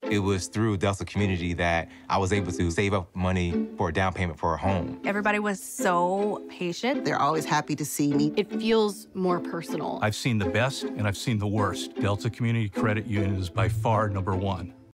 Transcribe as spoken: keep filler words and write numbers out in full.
It was through Delta Community that I was able to save up money for a down payment for a home. Everybody was so patient. They're always happy to see me. It feels more personal. I've seen the best and I've seen the worst. Delta Community Credit Union is by far number one.